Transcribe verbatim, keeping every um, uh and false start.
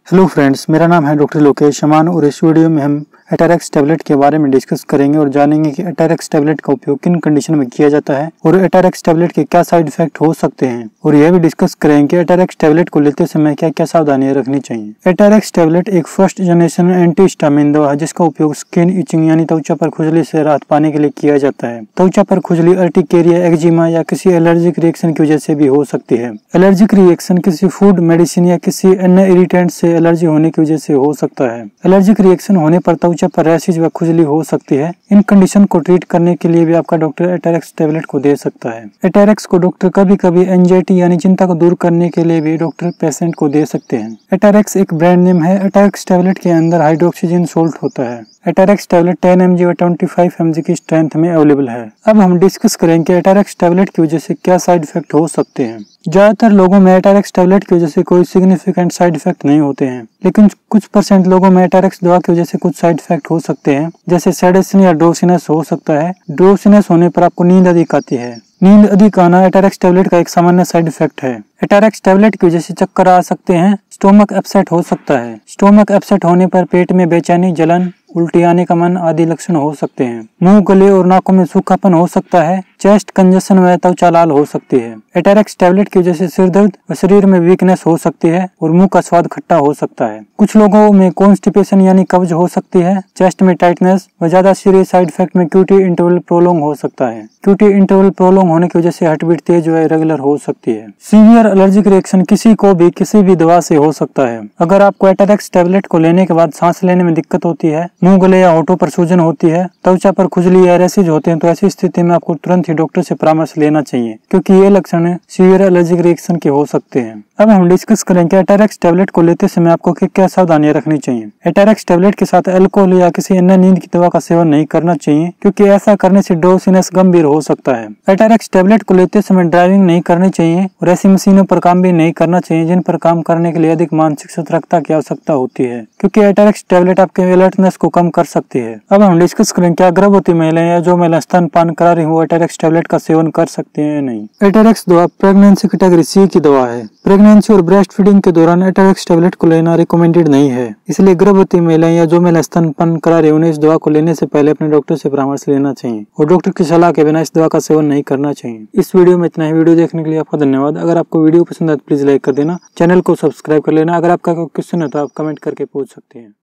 Hello friends, मेरा नाम है डॉक्टर लोकेश शमान और इस वीडियो में हम एटारेक्स टैबलेट के बारे में डिस्कस करेंगे और जानेंगे कि एटारेक्स टैबलेट का उपयोग किन कंडीशन में किया जाता है और एटारेक्स टैबलेट के क्या साइड इफेक्ट हो सकते हैं। और यह भी डिस्कस करेंगे कि एटारेक्स टैबलेट को लेते समय क्या क्या सावधानियां रखनी चाहिए। एटारेक्स टैबलेट एक फर्स्ट जनरेशन एंटी हिस्टामिन दवा है जिसका उपयोग स्किन इचिंग यानी त्वचा पर खुजली से राहत पाने के लिए किया जाता है। त्वचा पर खुजली अर्टिकेरिया, एक्जिमा या किसी एलर्जिक रिएक्शन की वजह से भी हो सकती है। एलर्जिक रिएक्शन किसी फूड, मेडिसिन या किसी अन्य इरिटेंट से एलर्जी होने की वजह से हो सकता है। एलर्जिक रिएक्शन होने पर त्वचा पर रैशेज व खुजली हो सकती है। इन कंडीशन को ट्रीट करने के लिए भी आपका डॉक्टर एटारेक्स टैबलेट को दे सकता है। एटारेक्स को डॉक्टर कभी कभी एंजाइटी यानी चिंता को दूर करने के लिए भी डॉक्टर पेशेंट को दे सकते हैं। एटारेक्स एक ब्रांड नेम है। एटारेक्स टैबलेट के अंदर हाइड्रोक्सीजन सोल्ट होता है। Atarax tablet ten M G व ट्वेंटी फाइव एम जी की स्ट्रेंथ में अवेलेबल है। अब हम डिस्कस करेंगे कि एटारेक्स टैबलेट की वजह से क्या साइड इफेक्ट हो सकते हैं। ज्यादातर लोगों में एटारेक्स टैबलेट की वजह से कोई सिग्निफिकेंट साइड इफेक्ट नहीं होते हैं, लेकिन कुछ परसेंट लोगों में एटारेक्स दवा की वजह से कुछ साइड इफेक्ट हो सकते हैं, जैसे सेडेशन या ड्रोसिनेस हो सकता है। ड्रोसिनेस होने पर आपको नींद अधिक आती है। नींद अधिक आना एटारेक्स टैबलेट का एक सामान्य साइड इफेक्ट है। एटारेक्स टैबलेट की वजह से चक्कर आ सकते हैं। स्टोमक अपसेट हो सकता है। स्टोमक अपसेट होने पर पेट में बेचैनी, जलन, उल्टी आने का मन आदि लक्षण हो सकते हैं। मुंह, गले और नाकों में सूखापन हो सकता है। चेस्ट कंजेशन व त्वचा लाल हो सकती है। एटारेक्स टैबलेट की वजह से सिर दर्द व शरीर में वीकनेस हो सकती है और मुंह का स्वाद खट्टा हो सकता है। कुछ लोगों में कॉन्स्टिपेशन यानी कब्ज हो सकती है। चेस्ट में टाइटनेस व ज्यादा सीरियस साइड इफेक्ट में क्यूटी इंटरवल प्रोलोंग हो सकता है। क्यूटी इंटरवल प्रोलोंग होने की वजह से हार्ट बीट तेज व इरेगुलर हो सकती है। सीवियर एलर्जिक रिएक्शन किसी को भी किसी भी दवा से हो सकता है। अगर आपको एटारेक्स टैबलेट को लेने के बाद सांस लेने में दिक्कत होती है, मुंह, गले या होठों पर सूजन होती है, त्वचा पर खुजली या रैशेज होते हैं, तो ऐसी स्थिति में आपको तुरंत ही डॉक्टर से परामर्श लेना चाहिए, क्योंकि ये लक्षण सीवियर एलर्जिक रिएक्शन के हो सकते हैं। अब हम डिस्कस करेंगे एटारेक्स टैबलेट को लेते समय आपको क्या सावधानियां रखनी चाहिए। एटारेक्स टैबलेट के साथ अल्कोहल या किसी अन्य नींद की दवा का सेवन नहीं करना चाहिए, क्योंकि ऐसा करने से ड्रोसिनेस गंभीर हो सकता है। एटारेक्स टैबलेट को लेते समय ड्राइविंग नहीं करनी चाहिए और ऐसी मशीनों पर काम भी नहीं करना चाहिए जिन पर काम करने के लिए अधिक मानसिक सतर्कता की आवश्यकता होती है, क्योंकि एटारेक्स टैबलेट आपके अलर्टनेस को कम कर सकती है। अब हम डिस्कस करें क्या गर्भवती महिलाएं या जो महिला स्तनपान करा रही हो एटारेक्स टैबलेट का सेवन कर सकते हैं या नहीं। एटारेक्स दवा प्रेगनेंसी कैटेगरी सी की दवा है। प्रेगनेंसी और ब्रेस्ट फीडिंग के दौरान एटारेक्स टैबलेट को लेना रिकमेंडेड नहीं है, इसलिए गर्भवती महिलाएं या जो महिला स्तनपान करा रही है उन्हें इस दवा को लेने से पहले अपने डॉक्टर से परामर्श लेना चाहिए और डॉक्टर की सलाह के बिना इस दवा का सेवन नहीं करना चाहिए। इस वीडियो में इतना ही। वीडियो देखने के लिए आपका धन्यवाद। अगर आपको वीडियो पसंद आए तो प्लीज लाइक कर देना, चैनल को सब्सक्राइब कर लेना। अगर आपका कोई क्वेश्चन है तो आप कमेंट करके पूछ सकते हैं।